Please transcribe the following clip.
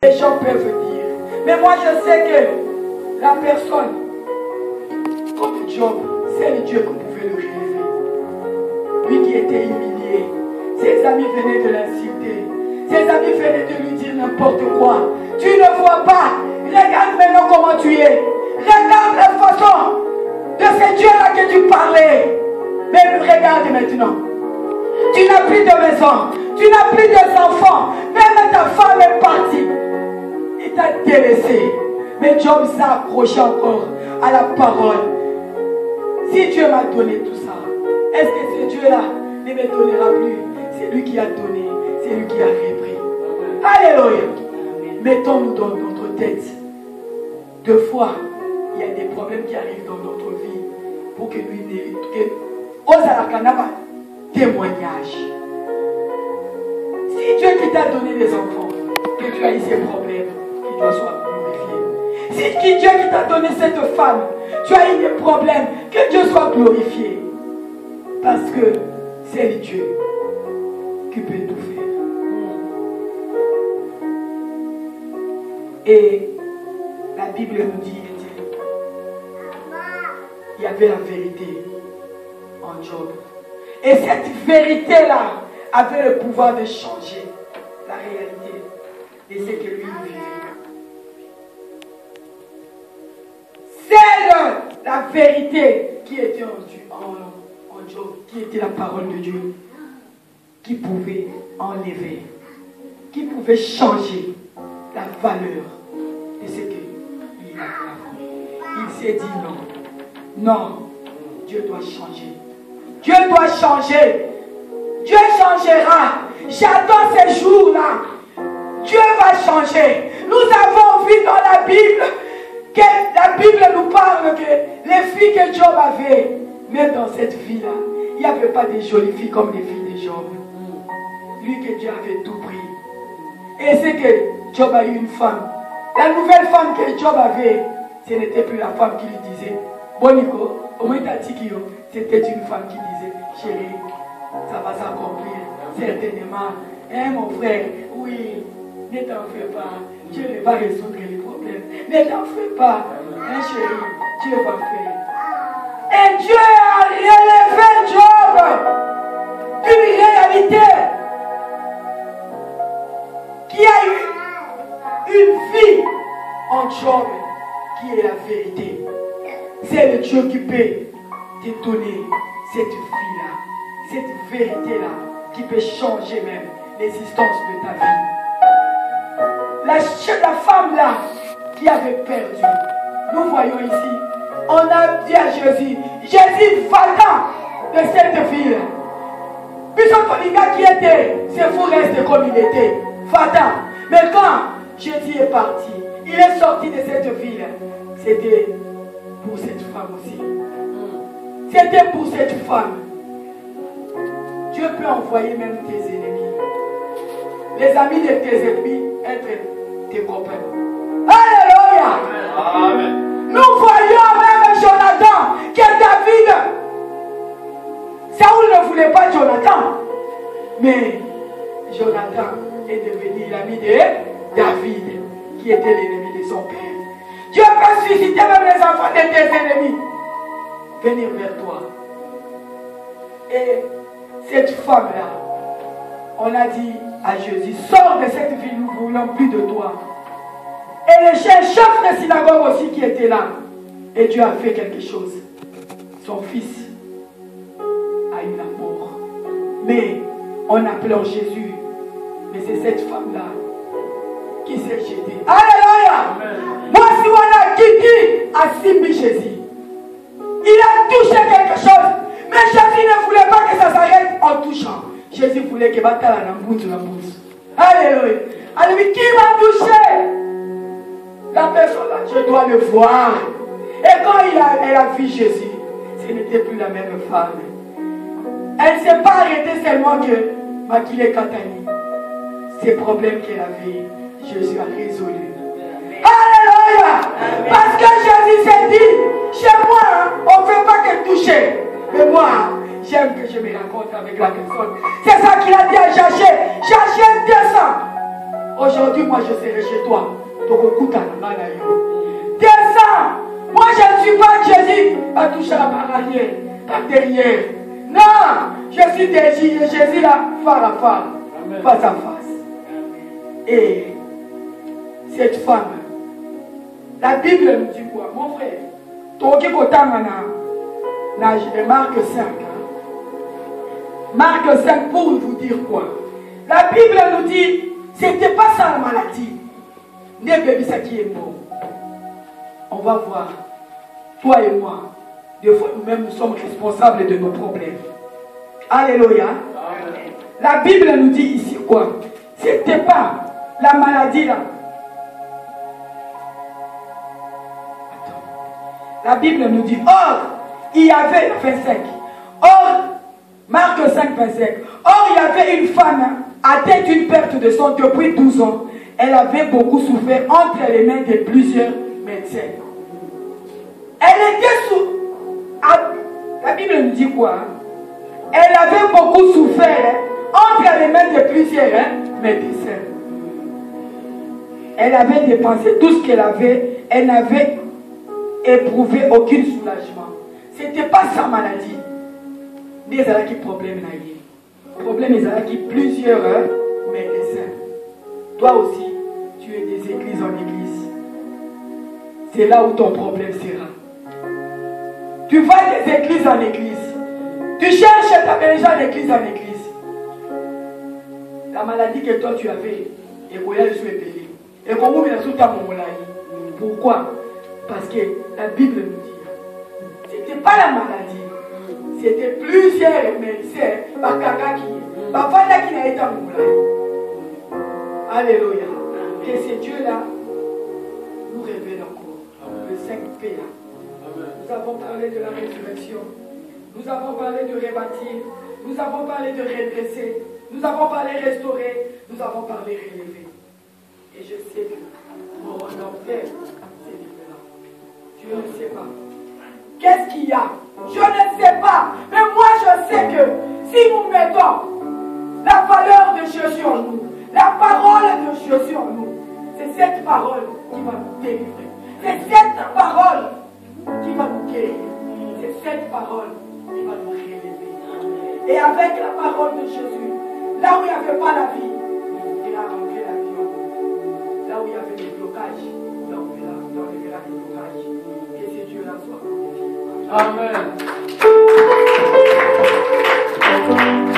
Les gens peuvent dire. Mais moi je sais que la personne, comme Job, c'est le Dieu qui pouvait le relever. Lui qui était humilié. Ses amis venaient de l'insulter. Ses amis venaient de lui dire n'importe quoi. Tu ne vois pas. Regarde maintenant comment tu es. Regarde la façon de ce Dieu-là que tu parlais. Mais regarde maintenant. Tu n'as plus de maison. Tu n'as plus d'enfants. Même ta femme est partie. Il t'a délaissé. Mais Job s'est accroché encore à la parole. Si Dieu m'a donné tout ça, est-ce que ce Dieu-là ne me donnera plus? C'est lui qui a donné. C'est lui qui a repris. Alléluia. Mettons-nous dans notre tête. Deux fois, il y a des problèmes qui arrivent dans notre vie pour que lui ne témoignage. Si Dieu qui t'a donné des enfants, que tu as eu ces problèmes, qu'il doit soit glorifié. Si Dieu qui t'a donné cette femme, tu as eu des problèmes, que Dieu soit glorifié. Parce que c'est le Dieu qui peut tout faire. Et la Bible nous dit, il y avait la vérité en Job. Et cette vérité-là avait le pouvoir de changer la réalité de ce que lui vivait. C'est la vérité qui était en Job, qui était la parole de Dieu, qui pouvait enlever, qui pouvait changer la valeur de ce qu'il a fait. Il s'est dit non. Non, Dieu doit changer. Dieu doit changer. Dieu changera. J'attends ces jours-là. Dieu va changer. Nous avons vu dans la Bible que la Bible nous parle que les filles que Job avait, même dans cette vie-là, il n'y avait pas de jolies filles comme les filles de Job. Lui que Dieu avait tout pris. Et c'est que Job a eu une femme. La nouvelle femme que Job avait, ce n'était plus la femme qui lui disait Bonico, au moins c'était une femme qui disait chérie, ça va s'accomplir certainement. Hein mon frère, oui, ne t'en fais pas, Dieu va résoudre les problèmes. Ne t'en fais pas, hein chérie, Dieu va faire. Et Dieu a relevé Job d'une réalité qui a eu une vie en Job qui est la vérité. C'est le Dieu qui peut te donner cette vie-là, cette vérité-là, qui peut changer même l'existence de ta vie. La femme-là qui avait perdu, nous voyons ici, on a dit à Jésus, Jésus, va-t'en de cette ville. Puisque ton gars qui était, c'est fou reste comme il était. Va-t'en. Mais quand Jésus est parti, il est sorti de cette ville, c'était pour cette femme aussi. C'était pour cette femme. Dieu peut envoyer même tes ennemis. Les amis de tes ennemis être tes copains. Alléluia. Amen. Nous voyons même Jonathan que David, Saoul ne voulait pas Jonathan. Mais Jonathan est devenu l'ami de David, qui était l'ennemi de son père. Dieu peut susciter même les enfants de tes ennemis venir vers toi. Et cette femme-là, on a dit à Jésus, sors de cette ville, nous ne voulons plus de toi. Et le chef de synagogue aussi qui était là. Et Dieu a fait quelque chose. Son fils a eu la mort. Mais on appelait Jésus. Mais c'est cette femme-là qui s'est jetée. Alléluia! Moi, si on a quitté à Simbi Jésus, il a touché quelque chose. Mais Jésus ne voulait pas que ça s'arrête en touchant. Jésus voulait que Batala la bouse. Alléluia! Alléluia! Qui m'a touché? La personne là, je dois le voir. Et quand elle a vu Jésus, ce n'était plus la même femme. Elle ne s'est pas arrêtée seulement que Makile Katani. Ces problèmes qu'elle avait, Jésus a résolu. Alléluia! Parce que Jésus s'est dit, chez moi, on ne veut pas que toucher. Mais moi, j'aime que je me rencontre avec la personne. C'est ça qu'il a dit à Jaché. Jaché 200. Aujourd'hui, moi, je serai chez toi. Donc, écoute, descends. Moi, je ne suis pas Jésus à toucher par arrière, par derrière. Non, je suis Jésus là, face à face. Et cette femme, la Bible nous dit quoi, mon frère? Marc 5. Marc 5 pour vous dire quoi? La Bible nous dit, c'était pas ça la maladie. Né bébé, ça qui est mort. On va voir. Toi et moi, des fois nous-mêmes nous sommes responsables de nos problèmes. Alléluia. Amen. La Bible nous dit ici quoi? C'était pas la maladie là. Attends. La Bible nous dit, or, il y avait 25. Or, Marc 5, 25. Or, il y avait une femme atteinte d'une perte de sang depuis 12 ans. Elle avait beaucoup souffert entre les mains de plusieurs médecins. Elle était sous... La Bible nous dit quoi? Elle avait beaucoup souffert entre les mains de plusieurs médecins. Elle avait dépensé tout ce qu'elle avait. Elle n'avait éprouvé aucun soulagement. Ce n'était pas sa maladie. Mais elle a qui problème. Le problème est qu'il y a plusieurs médecins. Toi aussi, tu es des églises en église. C'est là où ton problème sera. Tu vas des églises en église. Tu cherches ta déjà d'église en église. La maladie que toi tu avais, et qu'on a su épeler. Et qu'on vous met sous ta maladie. Pourquoi? Parce que la Bible nous dit, c'était pas la maladie. C'était plusieurs médecins, qui n'a été maladie. Alléluia. Que ce Dieu-là nous révèle encore. Le 5P là. Nous avons parlé de la résurrection. Nous avons parlé de rebâtir. Nous avons parlé de redresser. Nous avons parlé de restaurer. Nous avons parlé de relever. Et je sais que mon enfer, c'est différent. Je ne sais pas. Qu'est-ce qu'il y a? Je ne sais pas. Mais moi, je sais que si nous mettons la valeur de Jésus en nous, la parole de Jésus en nous, c'est cette parole qui va nous délivrer. C'est cette parole qui va nous guérir. C'est cette parole qui va nous relever. Et avec la parole de Jésus, là où il n'y avait pas la vie, il a rentré la vie en nous. Là où il y avait des blocages, il enlèvera les blocages. Que ce Dieu-là soit glorifié. Amen.